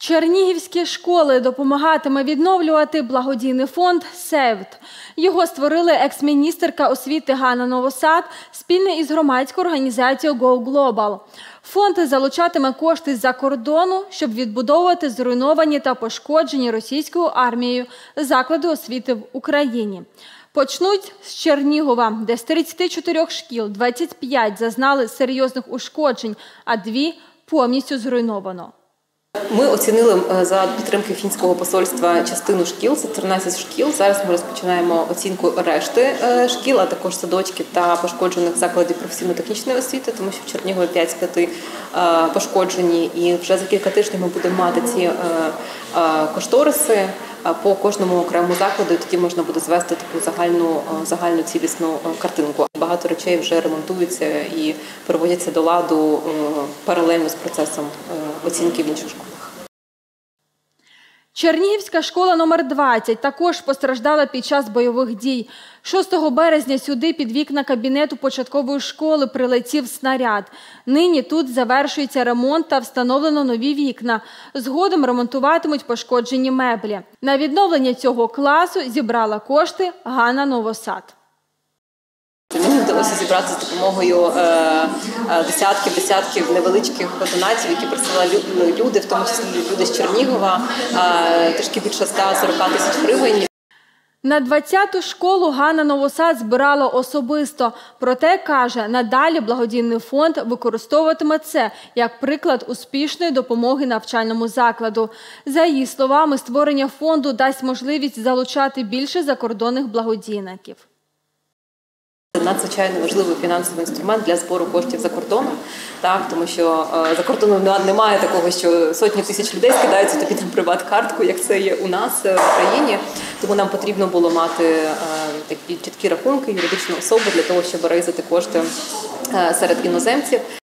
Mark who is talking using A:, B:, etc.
A: Чернігівські школи допомагатиме відновлювати благодійний фонд «Сейвт». Його створили екс-міністерка освіти Ганна Новосад спільно із громадською організацією Go Global. Фонд залучатиме кошти з-за кордону, щоб відбудовувати зруйновані та пошкоджені російською армією заклади освіти в Україні. Почнуть з Чернігова, де з 34 шкіл 25 зазнали серйозних ушкоджень, а 2 повністю зруйновано.
B: Ми оцінили за підтримки фінського посольства частину шкіл, це 13 шкіл. Зараз ми розпочинаємо оцінку решти шкіл, а також садочків та пошкоджених закладів професійно-технічної освіти, тому що в Чернігові 5 з 5 пошкоджені. І вже за кілька тижнів ми будемо мати ці кошториси по кожному окремому закладу, і тоді можна буде звести таку загальну цілісну картинку. Багато речей вже ремонтуються і приводяться до ладу паралельно з процесом оцінки в інших школах.
A: Чернігівська школа номер 20 також постраждала під час бойових дій. 6 березня сюди під вікна кабінету початкової школи прилетів снаряд. Нині тут завершується ремонт та встановлено нові вікна. Згодом ремонтуватимуть пошкоджені меблі. На відновлення цього класу зібрала кошти Ганна Новосад.
B: Мені вдалося зібрати за допомогою десятків невеличких донатів, які присилали люди, в тому числі люди з Чернігова, трішки більше 140 тисяч гривень.
A: На 20-ту школу Ганна Новосад збирала особисто. Проте, каже, надалі благодійний фонд використовуватиме це як приклад успішної допомоги навчальному закладу. За її словами, створення фонду дасть можливість залучати більше закордонних благодійників.
B: Надзвичайно важливий фінансовий інструмент для збору коштів за кордоном, тому що за кордоном немає такого, що сотні тисяч людей скидаються тобі на приват-картку, як це є у нас в країні. Тому нам потрібно було мати такі чіткі рахунки, юридичну особу для того, щоб рейзити кошти серед іноземців.